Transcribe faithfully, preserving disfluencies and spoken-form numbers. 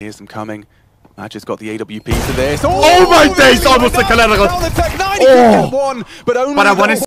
Here's them coming. Majer's got the A W P for this. Oh, oh my days! Almost the Collat. Oh, but only but I want to